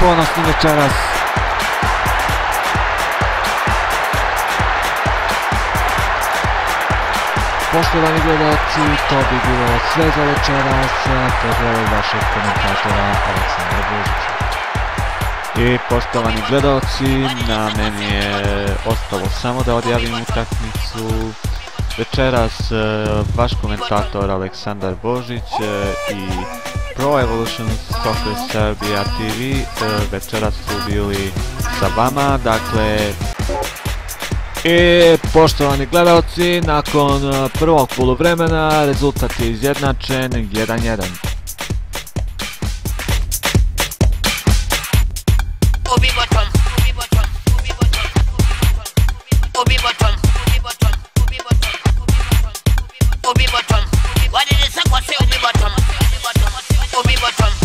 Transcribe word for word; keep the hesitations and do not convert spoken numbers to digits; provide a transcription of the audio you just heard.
ponosni večeras. Poštovani gledalci, to bi bilo sve za večeras. Pozdrav vašeg komentatora Aleksandra Božića. I poštovani gledalci, na meni je ostalo samo da odjavim utakmicu. Večeras vaš komentator Aleksandar Božić i Pro Evolution Soccer Serbia T V večeras su bili sa vama, dakle... I poštovani gledalci, nakon prvog poluvremena rezultat je izjednačen jedan jedan. What did it say? What's it? Obi bottom. Obi bottom.